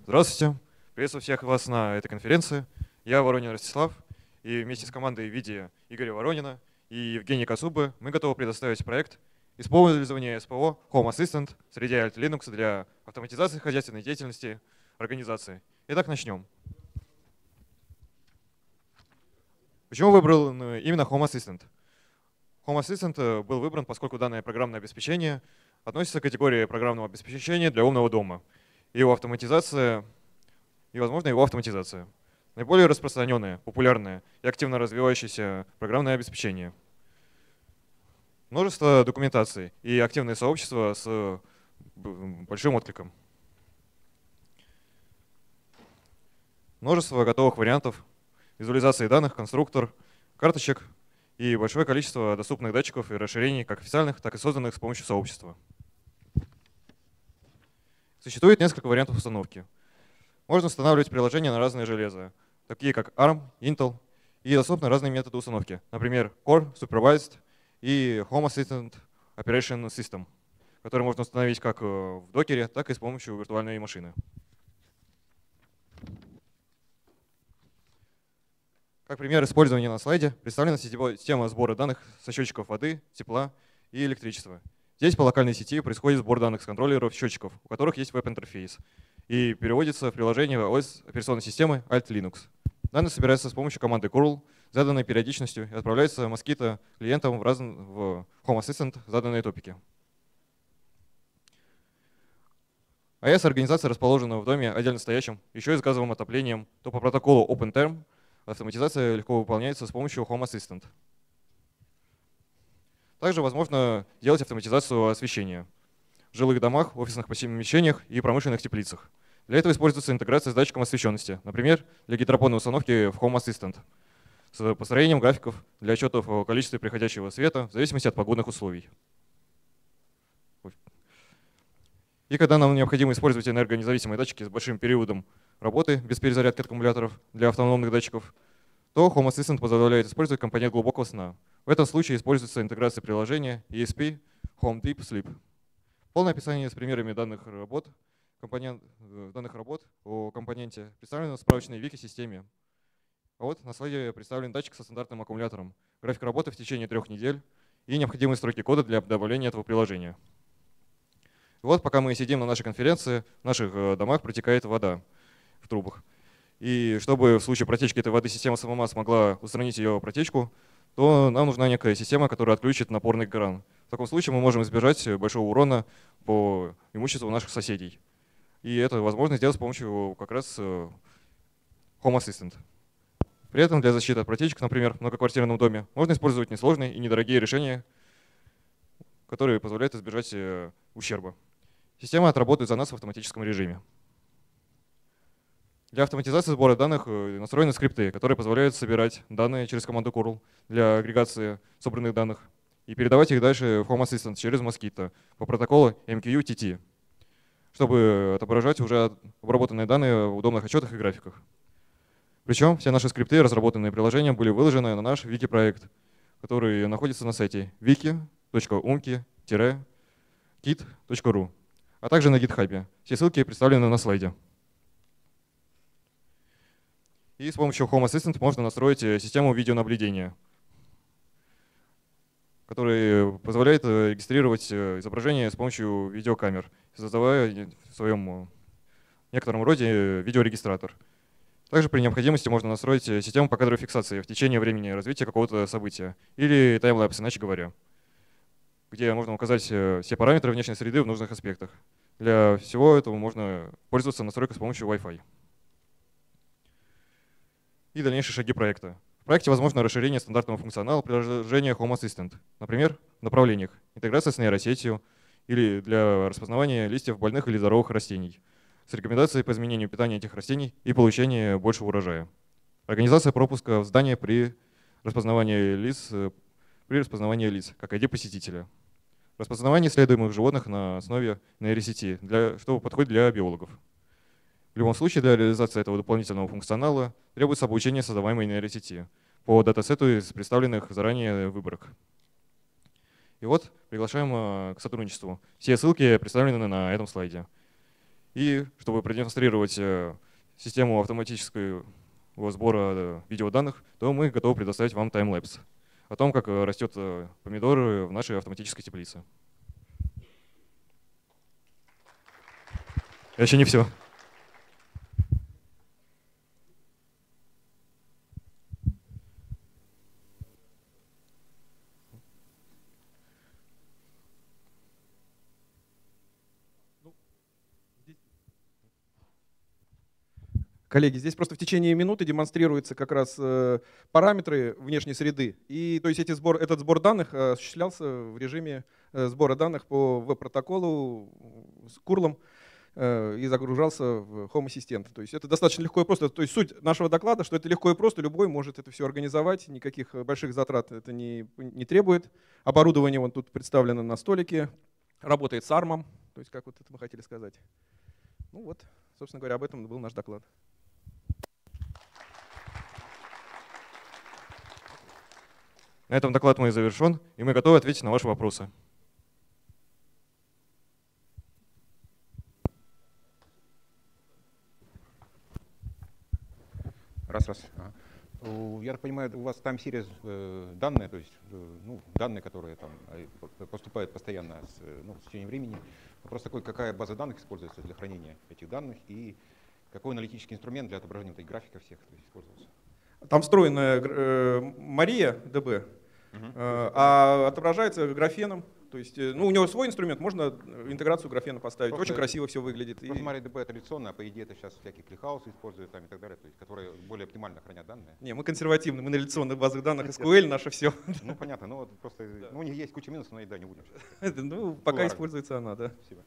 Здравствуйте. Приветствую всех вас на этой конференции. Я Воронин Ростислав, и вместе с командой в виде Игоря Воронина и Евгения Косубы мы готовы предоставить проект использования СПО Home Assistant среди Alt Linux для автоматизации хозяйственной деятельности организации. Итак, начнем. Почему выбрал именно Home Assistant? Home Assistant был выбран, поскольку данное программное обеспечение относится к категории программного обеспечения для умного дома. Его автоматизация и, возможно, его автоматизация. Наиболее распространенное, популярное и активно развивающееся программное обеспечение. Множество документаций и активное сообщество с большим откликом. Множество готовых вариантов, визуализации данных, конструктор, карточек и большое количество доступных датчиков и расширений, как официальных, так и созданных с помощью сообщества. Существует несколько вариантов установки. Можно устанавливать приложения на разные железа, такие как ARM, Intel, и доступны разные методы установки, например, Core, Supervised и Home Assistant Operation System, которые можно установить как в докере, так и с помощью виртуальной машины. Как пример использования на слайде представлена система сбора данных со счетчиков воды, тепла и электричества. Здесь по локальной сети происходит сбор данных с контроллеров счетчиков, у которых есть веб-интерфейс, и переводится в приложение ОС операционной системы Alt Linux. Данные собираются с помощью команды curl, заданной периодичностью, и отправляются Mosquito клиентам в Home Assistant заданные топики. АЭС-организация расположена в доме отдельно стоящем, еще и с газовым отоплением, то по протоколу OpenTerm автоматизация легко выполняется с помощью Home Assistant. Также возможно делать автоматизацию освещения в жилых домах, офисных помещениях и промышленных теплицах. Для этого используется интеграция с датчиком освещенности, например, для гидропонной установки в Home Assistant, с построением графиков для отчетов о количестве приходящего света в зависимости от погодных условий. И когда нам необходимо использовать энергонезависимые датчики с большим периодом работы без перезарядки аккумуляторов для автономных датчиков, то Home Assistant позволяет использовать компонент глубокого сна. В этом случае используется интеграция приложения ESP Home Deep Sleep. Полное описание с примерами данных работ о компоненте представлено в справочной вики-системе. А вот на слайде представлен датчик со стандартным аккумулятором, график работы в течение 3 недель и необходимые строки кода для добавления этого приложения. И вот пока мы сидим на нашей конференции, в наших домах протекает вода в трубах. И чтобы в случае протечки этой воды система сама смогла устранить ее протечку, то нам нужна некая система, которая отключит напорный кран. В таком случае мы можем избежать большого урона по имуществу наших соседей. И это возможно сделать с помощью как раз Home Assistant. При этом для защиты от протечек, например, в многоквартирном доме, можно использовать несложные и недорогие решения, которые позволяют избежать ущерба. Система отработает за нас в автоматическом режиме. Для автоматизации сбора данных настроены скрипты, которые позволяют собирать данные через команду curl для агрегации собранных данных и передавать их дальше в Home Assistant через Mosquito по протоколу MQTT, чтобы отображать уже обработанные данные в удобных отчетах и графиках. Причем все наши скрипты, разработанные приложением, были выложены на наш вики-проект, который находится на сайте wiki.umki-kit.ru, а также на GitHub. Все ссылки представлены на слайде. И с помощью Home Assistant можно настроить систему видеонаблюдения, которая позволяет регистрировать изображение с помощью видеокамер, создавая в своем некотором роде видеорегистратор. Также при необходимости можно настроить систему по кадровой фиксации в течение времени развития какого-то события или таймлапс, иначе говоря, где можно указать все параметры внешней среды в нужных аспектах. Для всего этого можно пользоваться настройкой с помощью Wi-Fi. И дальнейшие шаги проекта. В проекте возможно расширение стандартного функционала приложения Home Assistant, например, в направлениях интеграция с нейросетью или для распознавания листьев больных или здоровых растений, с рекомендацией по изменению питания этих растений и получения большего урожая. Организация пропуска в здание при распознавании лиц, как ID посетителя. Распознавание исследуемых животных на основе нейросети, что подходит для биологов. В любом случае, для реализации этого дополнительного функционала требуется обучение создаваемой нейросети по датасету из представленных заранее выборок. И вот приглашаем к сотрудничеству. Все ссылки представлены на этом слайде. И чтобы продемонстрировать систему автоматического сбора видеоданных, то мы готовы предоставить вам таймлэпс о том, как растет помидоры в нашей автоматической теплице. Еще не все. Коллеги, здесь просто в течение минуты демонстрируются как раз параметры внешней среды. И то есть этот сбор данных осуществлялся в режиме сбора данных по веб-протоколу с курлом и загружался в Home Assistant. То есть это достаточно легко и просто. То есть суть нашего доклада, что это легко и просто, любой может это все организовать, никаких больших затрат это не требует. Оборудование вон тут представлено на столике, работает с ARM, то есть как вот это мы хотели сказать. Ну вот, собственно говоря, об этом был наш доклад. На этом доклад мой завершен, и мы готовы ответить на ваши вопросы. Раз. Я так понимаю, у вас там серия данные, то есть данные, которые там поступают постоянно с течением времени. Вопрос такой, какая база данных используется для хранения этих данных и какой аналитический инструмент для отображения этой графика всех использовался? Там встроенная Мария ДБ, а отображается графеном. То есть, у него свой инструмент, можно интеграцию графена поставить. Очень красиво все выглядит. Просто Мария ДБ традиционно, а по идее это сейчас всякие кликхаусы используют там и так далее, то есть, которые более оптимально хранят данные. Не, мы консервативны, мы на реляционных базах данных SQL, наше все. Ну понятно, но вот просто у них есть куча минусов, но и да, не будем сейчас. Ну, пока используется она, да. Спасибо.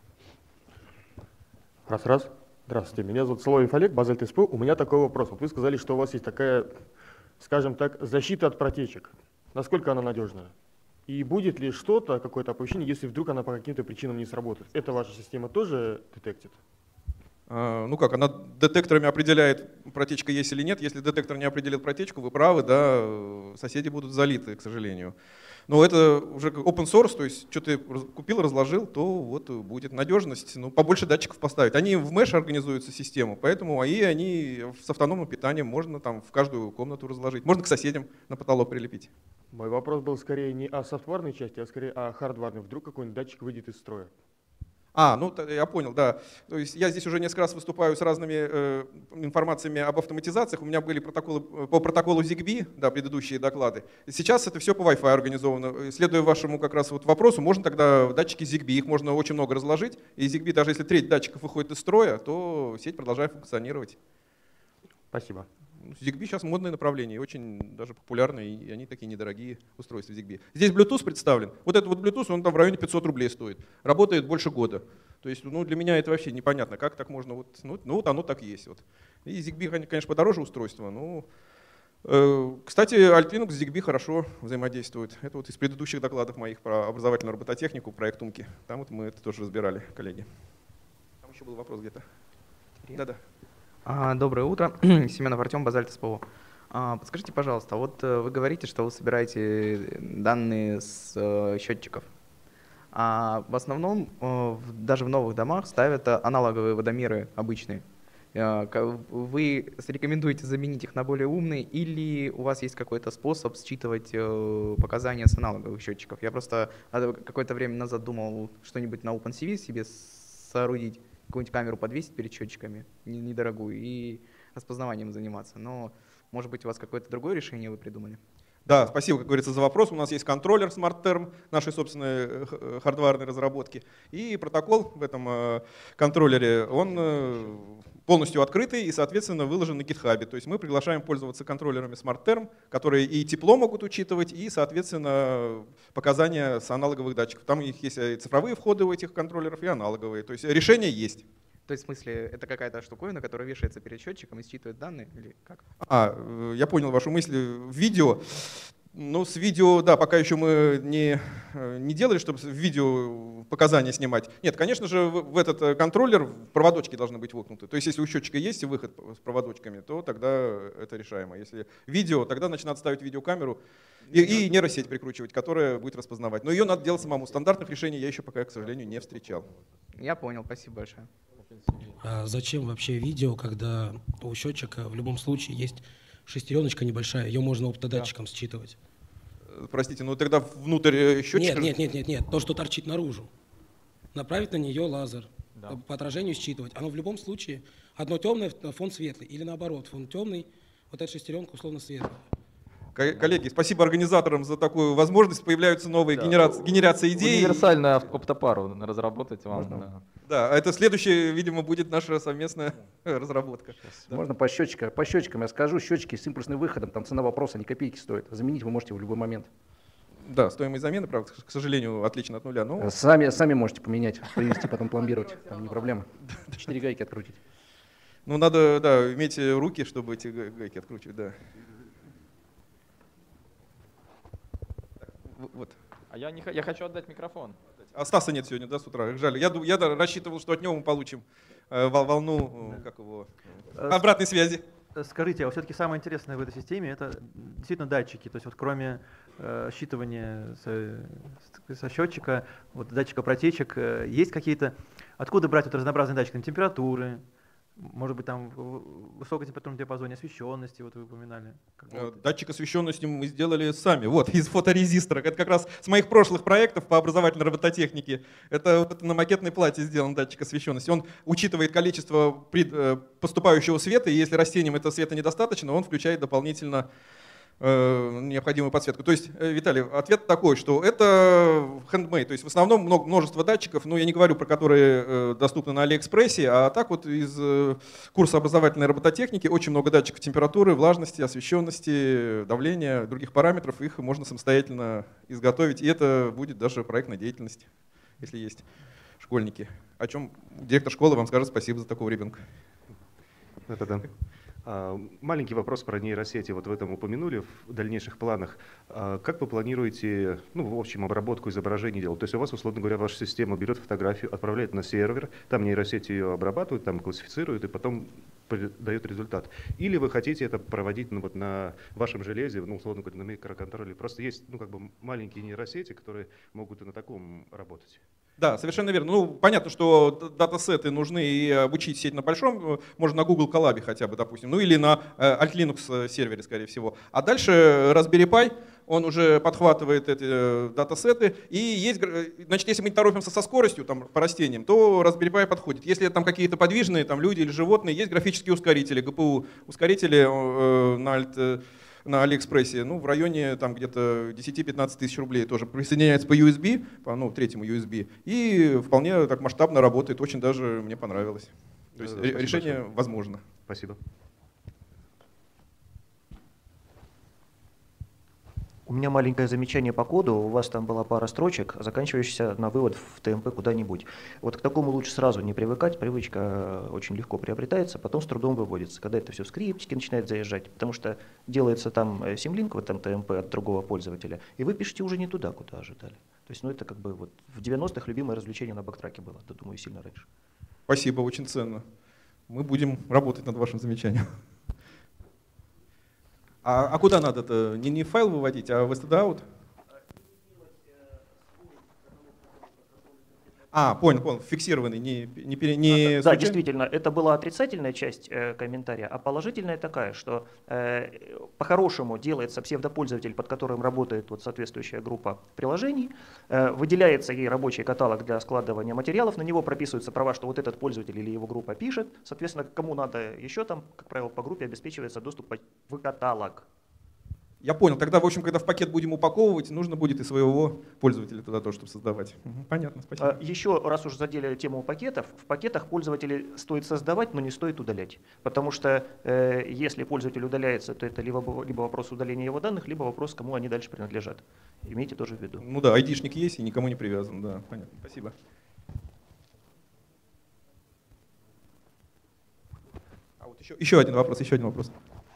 Раз. Здравствуйте, меня зовут Соловьев Олег, Базальт СП. У меня такой вопрос. Вот вы сказали, что у вас есть такая, скажем так, защита от протечек. Насколько она надежная? И будет ли что-то, какое-то оповещение, если вдруг она по каким-то причинам не сработает? Это ваша система тоже детектит? Ну как, она детекторами определяет, протечка есть или нет. Если детектор не определит протечку, вы правы, да, соседи будут залиты, к сожалению. Но это уже open source, то есть что ты купил, разложил, то вот будет надежность. Ну, побольше датчиков поставить. Они в Mesh организуются систему, поэтому они с автономным питанием можно там в каждую комнату разложить. Можно к соседям на потолок прилепить. Мой вопрос был скорее не о софтварной части, а скорее о хардварной. Вдруг какой-нибудь датчик выйдет из строя. Я понял, да. То есть я здесь уже несколько раз выступаю с разными информациями об автоматизациях. У меня были протоколы по протоколу ZigBee, да, предыдущие доклады. Сейчас это все по Wi-Fi организовано. Следуя вашему как раз вот вопросу, можно тогда датчики ZigBee, их можно очень много разложить. И ZigBee, даже если треть датчиков выходит из строя, то сеть продолжает функционировать. Спасибо. ZigBee сейчас модное направление, очень даже популярное, и они такие недорогие устройства ZigBee. Здесь Bluetooth представлен. Вот этот вот Bluetooth, он там в районе 500 рублей стоит. Работает больше года. То есть для меня это вообще непонятно, как так можно, вот оно так есть. Вот. И ZigBee, конечно, подороже устройство, но… Кстати, Alt-Linux с ZigBee хорошо взаимодействует. Это вот из предыдущих докладов моих про образовательную робототехнику, проект Умки. Там вот мы это тоже разбирали, коллеги. Там еще был вопрос где-то. Да-да. Доброе утро. Семенов Артем, Базальт СПО. Подскажите, пожалуйста, вот вы говорите, что вы собираете данные с счетчиков. А в основном даже в новых домах ставят аналоговые водомеры обычные. Вы рекомендуете заменить их на более умные или у вас есть какой-то способ считывать показания с аналоговых счетчиков? Я просто какое-то время назад думал что-нибудь на OpenCV себе соорудить, какую-нибудь камеру подвесить перед счетчиками, недорогую, и распознаванием заниматься. Но, может быть, у вас какое-то другое решение вы придумали? Да, спасибо, как говорится, за вопрос. У нас есть контроллер SmartTerm, нашей собственной хардварной разработки. И протокол в этом контроллере, он полностью открытый и, соответственно, выложен на GitHub. То есть мы приглашаем пользоваться контроллерами SmartTerm, которые и тепло могут учитывать, и, соответственно, показания с аналоговых датчиков. Там у них есть и цифровые входы у этих контроллеров, и аналоговые. То есть решение есть. То есть, в смысле, это какая-то штуковина, которая вешается перед счетчиком и считывает данные, или как? Я понял вашу мысль. Видео. Ну, с видео, да, пока еще мы не делали, чтобы в видео показания снимать. Нет, конечно же, в этот контроллер проводочки должны быть воткнуты. То есть, если у счетчика есть выход с проводочками, то тогда это решаемо. Если видео, тогда значит надо ставить видеокамеру и нейросеть прикручивать, которая будет распознавать. Но ее надо делать самому. Стандартных решений я еще пока, к сожалению, не встречал. Я понял, спасибо большое. Зачем вообще видео, когда у счетчика в любом случае есть шестереночка небольшая, ее можно оптодатчиком считывать? Простите, ну тогда внутрь счетчика... Нет, то, что торчит наружу. Направить на нее лазер, по отражению считывать. Оно в любом случае, одно темное, фон светлый, или наоборот, фон темный, вот эта шестеренка условно светлая. Коллеги, спасибо организаторам за такую возможность. Появляются новые генерации идей. Универсальную оптопару разработать вам. Да, это следующая, видимо, будет наша совместная разработка. Можно по счетчикам я скажу. Счетчики с импульсным выходом, там цена вопроса ни копейки стоит. Заменить вы можете в любой момент. Да, стоимость замены, правда, к сожалению, отлично от нуля. Но... Сами можете поменять, привезти, потом пломбировать. Там не проблема. 4 гайки открутить. Ну, надо, да, иметь руки, чтобы эти гайки откручивать, да. Вот. А я хочу отдать микрофон. А Стаса нет сегодня, да, с утра? Жаль. Я рассчитывал, что от него мы получим волну обратной связи. Скажите, а все-таки самое интересное в этой системе это действительно датчики. То есть вот кроме считывания со счетчика, вот датчика протечек, есть какие-то... Откуда брать вот разнообразные датчики? Температуры, может быть, там в высокотемпературном диапазоне, освещенности, вот вы упоминали. Датчик освещенности мы сделали сами, вот, из фоторезистора. Это как раз с моих прошлых проектов по образовательной робототехнике. Это на макетной плате сделан датчик освещенности. Он учитывает количество поступающего света, и если растениям этого света недостаточно, он включает дополнительно необходимую подсветку. То есть, Виталий, ответ такой, что это handmade, то есть в основном множество датчиков, но я не говорю про которые доступны на Алиэкспрессе, а так вот из курса образовательной робототехники очень много датчиков температуры, влажности, освещенности, давления, других параметров, их можно самостоятельно изготовить, и это будет даже проектная деятельность, если есть школьники. О чем директор школы вам скажет спасибо за такого ребенка. Да. Маленький вопрос про нейросети. Вот в этом упомянули в дальнейших планах. Как вы планируете, в общем, обработку изображений делать? То есть у вас, условно говоря, ваша система берет фотографию, отправляет на сервер, там нейросеть ее обрабатывает, там классифицирует и потом дает результат. Или вы хотите это проводить на вашем железе, условно говоря, на микроконтроллере? Просто есть маленькие нейросети, которые могут и на таком работать. Да, совершенно верно. Понятно, что датасеты нужны и обучить сеть на большом, можно на Google Colab хотя бы, допустим, или на Alt Linux сервере, скорее всего. А дальше Raspberry Pi, он уже подхватывает эти датасеты. И есть, значит, если мы не торопимся со скоростью по растениям, то Raspberry Pi подходит. Если там какие-то подвижные, люди или животные, есть графические ускорители, GPU ускорители на Алиэкспрессе, в районе где-то 10-15 тысяч рублей тоже присоединяется по USB, по третьему USB, и вполне так масштабно работает, очень даже мне понравилось. То есть решение возможно. Спасибо. У меня маленькое замечание по коду. У вас там была пара строчек, заканчивающихся на вывод в ТМП куда-нибудь. Вот к такому лучше сразу не привыкать. Привычка очень легко приобретается, потом с трудом выводится. Когда это все в скриптике начинает заезжать, потому что делается там симлинк в этом ТМП от другого пользователя, и вы пишете уже не туда, куда ожидали. То есть, это в 90-х любимое развлечение на бактраке было, да, думаю, сильно раньше. Спасибо, очень ценно. Мы будем работать над вашим замечанием. А куда надо-то? Не файл выводить, а в std-out? Понял, фиксированный, не Да, действительно, это была отрицательная часть комментария, а положительная такая, что по-хорошему делается псевдопользователь, под которым работает соответствующая группа приложений, выделяется ей рабочий каталог для складывания материалов, на него прописываются права, что вот этот пользователь или его группа пишет, соответственно, кому надо еще там, как правило, по группе обеспечивается доступ в каталог. Я понял. Тогда, в общем, когда в пакет будем упаковывать, нужно будет и своего пользователя туда тоже, чтобы создавать. Понятно, спасибо. Еще раз уже задели тему пакетов. В пакетах пользователей стоит создавать, но не стоит удалять. Потому что если пользователь удаляется, то это либо вопрос удаления его данных, либо вопрос, кому они дальше принадлежат. Имейте тоже в виду. Да, айдишник есть и никому не привязан. Да, понятно. Спасибо. Еще один вопрос.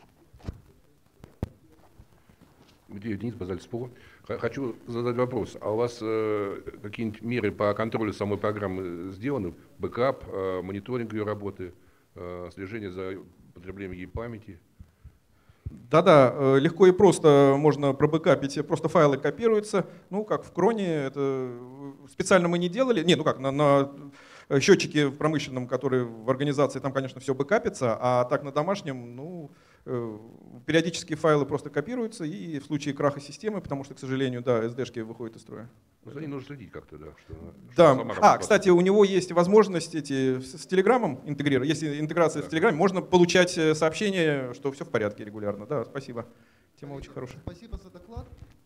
Денис Базальцпо. Хочу задать вопрос. А у вас какие-нибудь меры по контролю самой программы сделаны? Бэкап, мониторинг ее работы, слежение за потреблением ей памяти? Да, легко и просто можно пробэкапить, просто файлы копируются, как в Кроне, это специально мы не делали, на счетчики в промышленном, которые в организации, там, конечно, все бэкапится, а так на домашнем, ну, периодически файлы просто копируются, и в случае краха системы, потому что, к сожалению, да, SD-шки выходят из строя. За ней нужно следить как-то, да. Да. Кстати, у него есть возможность с Телеграмом интегрировать. Если интеграция с Телеграмом, можно получать сообщение, что все в порядке регулярно. Да, спасибо. Тема очень хорошая. Спасибо за доклад.